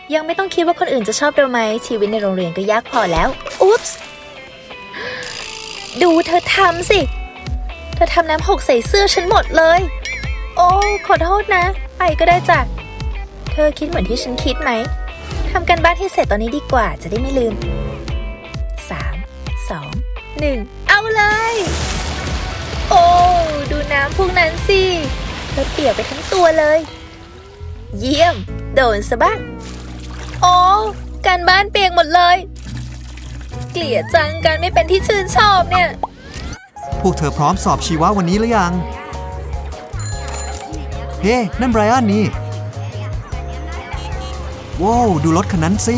ยังไม่ต้องคิดว่าคนอื่นจะชอบเราไหมชีวิตในโรงเรียนก็ยากพอแล้วอุ๊บดูเธอทำสิเธอทำน้ำหกใส่เสื้อฉันหมดเลยโอ้ขอโทษนะไปก็ได้จ้ะเธอคิดเหมือนที่ฉันคิดไหมทำกันบ้านให้เสร็จตอนนี้ดีกว่าจะได้ไม่ลืม3 2 1เอาเลยโอ้ดูน้ำพวกนั้นสิเธอเปียกไปทั้งตัวเลยเยี่ยมโดนซะบ้างโอ้การบ้านเปียกหมดเลยเกลียดจังการไม่เป็นที่ชื่นชอบเนี่ยพวกเธอพร้อมสอบชีวะวันนี้หรือยังเฮ้นั่นไบรอันนี่ว้าวดูรถคันนั้นสิ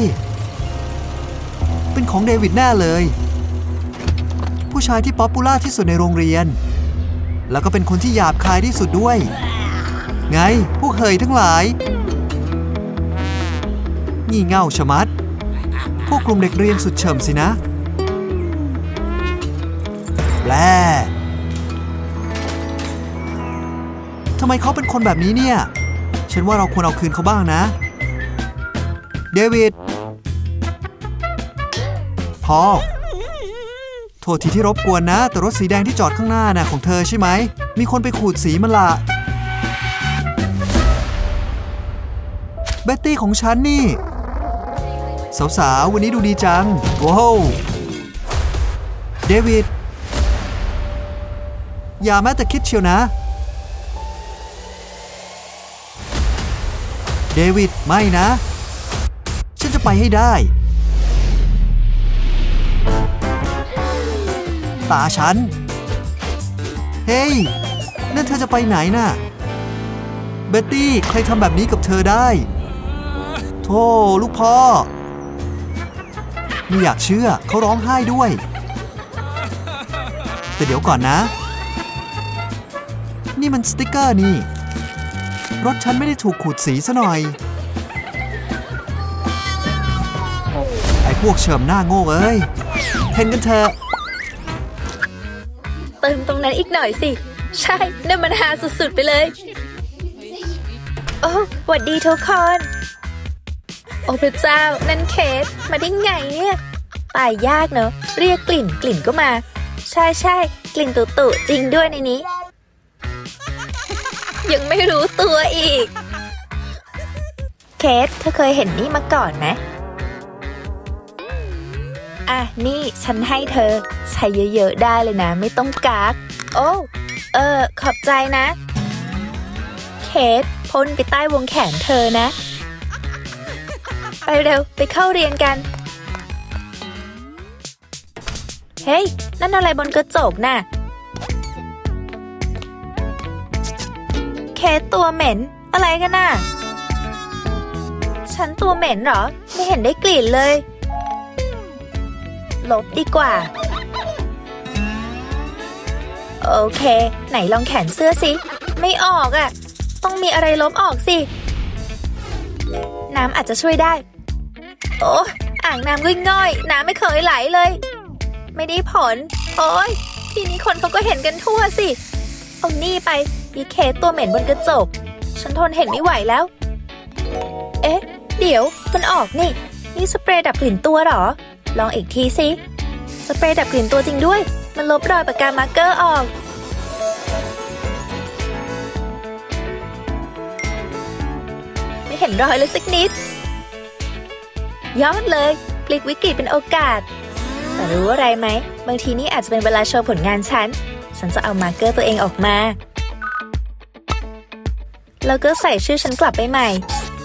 เป็นของเดวิดแน่เลยผู้ชายที่ป๊อปปูล่าที่สุดในโรงเรียนแล้วก็เป็นคนที่หยาบคายที่สุดด้วยไงพวกเฮยทั้งหลายงี่เง่าชะมัดพวกกลุ่มเด็กเรียนสุดเฉิมสินะแปลทำไมเขาเป็นคนแบบนี้เนี่ยฉันว่าเราควรเอาคืนเขาบ้างนะเดวิดพอโทษทีที่รบกวนนะแต่รถสีแดงที่จอดข้างหน้าน่ะของเธอใช่ไหมมีคนไปขูดสีมันละเบ็ตตี้ของฉันนี่สาวๆวันนี้ดูดีจังว้าวเดวิดอย่าแม้แต่คิดเชียวนะเดวิดไม่นะฉันจะไปให้ได้ตาฉันเฮ้ยนั่นเธอจะไปไหนน่ะเบ็ตตี้ใครทำแบบนี้กับเธอได้โธ่ลูกพ่อไม่อยากเชื่อเขาร้องไห้ด้วยแต่เดี๋ยวก่อนนะนี่มันสติ๊กเกอร์นี่รถฉันไม่ได้ถูกขูดสีซะหน่อยไอ้พวกเฉิมหน้าโง่เอ้ยเห็นกันเถอะเติมตรงนั้นอีกหน่อยสิใช่นั่นมันฮาสุดๆไปเลยโอ้หวัดดีทุกคนโอ้พระเจ้านั่นเคสมาได้ไงเนี่ยตายยากเนอะเรียกกลิ่นก็มาใช่กลิ่นตุจริงด้วยในนี้ยังไม่รู้ตัวอีกเคสเธอเคยเห็นนี่มาก่อนไหมอ่ะนี่ฉันให้เธอใช้เยอะๆได้เลยนะไม่ต้องกักโอ้ขอบใจนะเคสพ่นไปใต้วงแขนเธอนะไปเร็วไปเข้าเรียนกันเฮ้ยนั่นอะไรบนกระจกน่ะเคสตัวเหม็นอะไรกันน่ะฉันตัวเหม็นเหรอไม่เห็นได้กลิ่นเลยลบดีกว่าโอเคไหนลองแขนเสื้อสิไม่ออกอ่ะต้องมีอะไรลบออกสิน้ำอาจจะช่วยได้โอ้อ่างน้ำง่อยๆน้ำไม่เคยไหลเลยไม่ได้ผลโอ้ยทีนี้คนเขาก็เห็นกันทั่วสิเอานี่ไปมีเคสตัวเหม็นบนกระจกฉันทนเห็นไม่ไหวแล้วเอ๊ะเดี๋ยวมันออกนี่สเปรย์ดับกลิ่นตัวหรอลองอีกทีสิสเปรย์ดับกลิ่นตัวจริงด้วยมันลบรอยปากกามาร์กเกอร์ออกไม่เห็นรอยเลยสักนิดยอดเลยพลิกวิกฤตเป็นโอกาสแต่รู้อะไรไหมบางทีนี่อาจจะเป็นเวลาโชว์ผลงานฉันจะเอามาร์กเกอร์ตัวเองออกมาแล้วก็ใส่ชื่อฉันกลับไปใหม่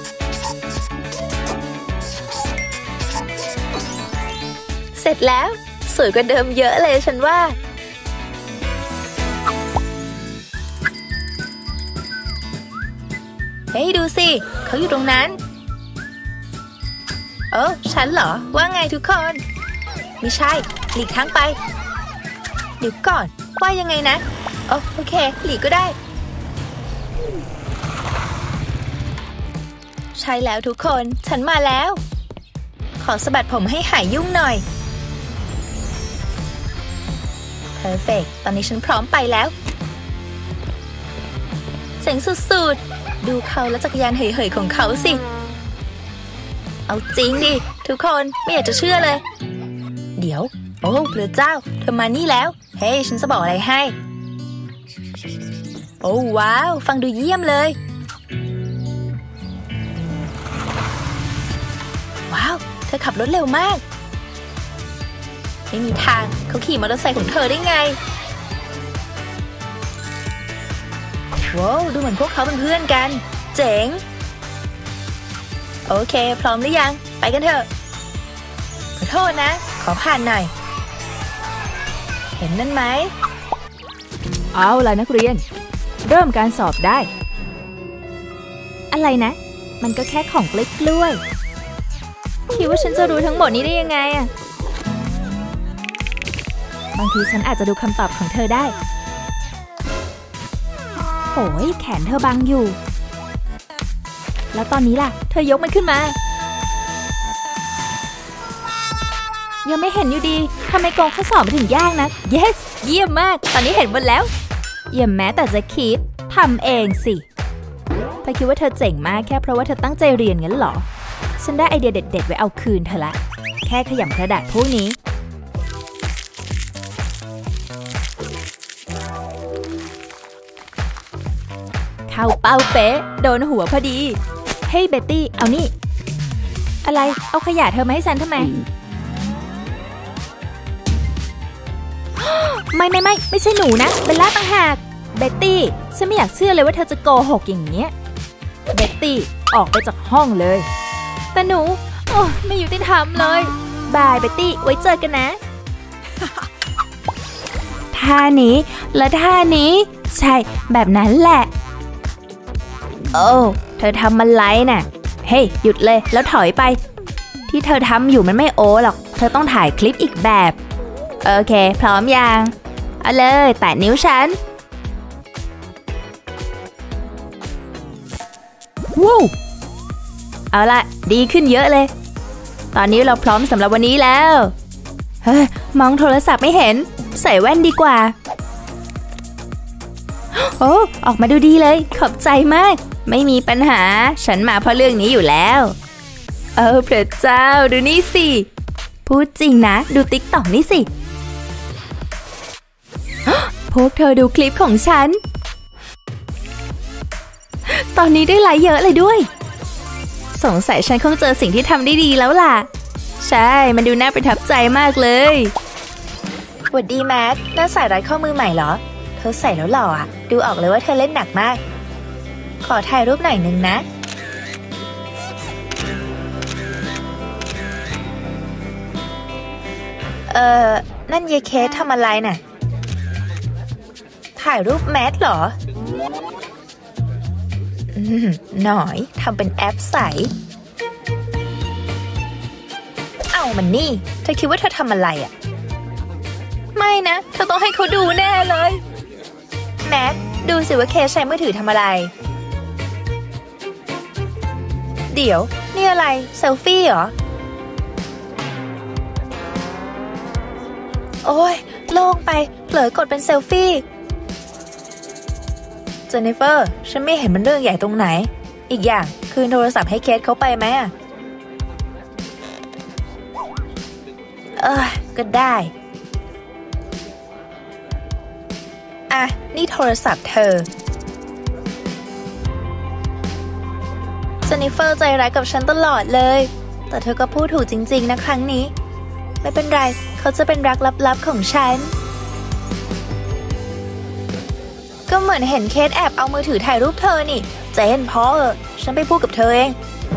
เสร็จแล้วสวยกว่าเดิมเยอะเลยฉันว่าเฮ้ยดูสิเขาอยู่ตรงนั้นโอ้ฉันเหรอว่าไงทุกคนไม่ใช่หลีกทางไปเดี๋ยวก่อนว่ายังไงนะโอเคหลีกก็ได้ใช่แล้วทุกคนฉันมาแล้วขอสะบัดผมให้หายยุ่งหน่อยเพอร์เฟกต์ตอนนี้ฉันพร้อมไปแล้วเจ๋งสุดๆดูเขาและจักรยานเหยๆของเขาสิเอาจริงดิทุกคนไม่อยากจะเชื่อเลยเดี๋ยวโอ้พระเจ้าเธอมานี่แล้วเฮ้ยฉันจะบอกอะไรให้โอ้ว้าวฟังดูเยี่ยมเลยว้าวเธอขับรถเร็วมากไม่มีทางเขาขี่มอเตอร์ไซค์ของเธอได้ไงว้าวดูเหมือนพวกเขาเป็นเพื่อนกันเจ๋งโอเคพร้อมหรือยังไปกันเถอะขอโทษนะขอผ่านหน่อยเห็นนั่นไหมเอาล่ะนักเรียนเริ่มการสอบได้อะไรนะมันก็แค่ของกล้วยคิดว่าฉันจะรู้ทั้งหมดนี้ได้ยังไงอะบางทีฉันอาจจะดูคำตอบของเธอได้โอ้ยแขนเธอบังอยู่แล้วตอนนี้ล่ะเธอยกมันขึ้นมายังไม่เห็นอยู่ดีทำไมกองข้อสอบมันถึงยากนะ yes เยี่ยมมากตอนนี้เห็นหมดแล้วอย่าแม้แต่จะคิดทำเองสิเธอคิดว่าเธอเจ๋งมากแค่เพราะว่าเธอตั้งใจเรียนงั้นเหรอฉันได้ไอเดียเด็ดๆไว้เอาคืนเธอละแค่ขยำกระดาษพวกนี้เข้าเป้าเป๊ะโดนหัวพอดีเฮ้ยเบ็ตตี้เอานี่อะไรเอาขยะเธอมาให้ฉันทำไมไม่ใช่หนูนะเบลล่าต่างหากเบ็ตตี้ฉันไม่อยากเชื่อเลยว่าเธอจะโกหกอย่างเงี้ยเบ็ตตี้ออกไปจากห้องเลยแต่หนูโอ้ไม่ยุติธรรมเลยบายเบ็ตตี้ไว้เจอกันนะท่านี้และท่านี้ใช่แบบนั้นแหละโอ้เธอทำมันไรน่ะเฮ้ยหยุดเลยแล้วถอยไปที่เธอทำอยู่มันไม่โอหรอกเธอต้องถ่ายคลิปอีกแบบโอเคพร้อมยังเอาเลยแตะนิ้วฉันว้าวเอาล่ะดีขึ้นเยอะเลยตอนนี้เราพร้อมสำหรับวันนี้แล้วเฮ้ยมองโทรศัพท์ไม่เห็นใส่แว่นดีกว่าโอ้ออกมาดูดีเลยขอบใจมากไม่มีปัญหาฉันมาเพราะเรื่องนี้อยู่แล้วพระเจ้าดูนี่สิพูดจริงนะดูติ๊กต็อกนี่สิพวกเธอดูคลิปของฉันตอนนี้ได้ไลค์เยอะเลยด้วยสงสัยฉันคงเจอสิ่งที่ทำได้ดีแล้วล่ะใช่มันดูน่าประทับใจมากเลยสวัสดีแม็กน่าใส่รัดข้อมือใหม่เหรอเธอใส่แล้วหล่ออ่ะดูออกเลยว่าเธอเล่นหนักมากขอถ่ายรูปหน่อยนึงนะนั่นเยเคสทำอะไรน่ะถ่ายรูปแมทเหรอหน่อยทำเป็นแอปใสเอามันนี่เธอคิดว่าเธอทำอะไรอ่ะไม่นะเธอต้องให้เขาดูแน่เลยแม็กดูสิว่าเคสใช้มือถือทำอะไรเดี๋ยวนี่อะไรเซลฟี่เหรอโอ้ยโล่งไปเผลอกดเป็นเซลฟี่เจนนิเฟอร์ฉันไม่เห็นมันเรื่องใหญ่ตรงไหนอีกอย่างคืนโทรศัพท์ให้เคสเขาไปไหมก็ได้อ่ะนี่โทรศัพท์เธอเจนนิเฟอร์ใจร้ายกับฉันตลอดเลยแต่เธอก็พูดถูกจริงๆนะครั้งนี้ไม่เป็นไรเขาจะเป็นรักลับๆของฉันก็เหมือนเห็นเคสแอบเอามือถือถ่ายรูปเธอนี่เจนพอฉันไปพูดกับเธอเอง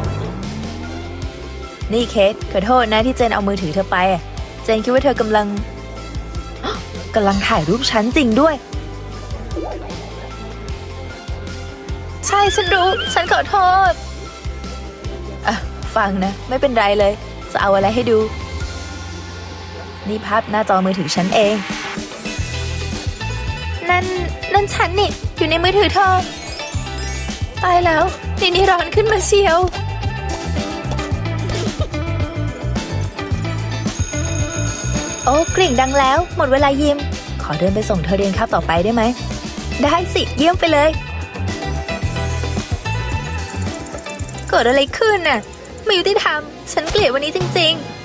นี่เคสขอโทษนะที่เจนเอามือถือเธอไปเจนคิดว่าเธอกำลังถ่ายรูปฉันจริงด้วยใช่ฉันรู้ฉันขอโทษฟังนะไม่เป็นไรเลยจะเอาอะไรให้ดูนี่ภาพหน้าจอมือถือฉันเองนั่นฉันนี่อยู่ในมือถือเธอตายแล้วนี่ร้อนขึ้นมาเชียวโอ้กริ่งดังแล้วหมดเวลายิ้มขอเดินไปส่งเธอเรียนคาบต่อไปได้ไหมได้สิเยี่ยมไปเลยเกิดอะไรขึ้นน่ะไม่ยุติธรรมฉันเกลียดวันนี้จริง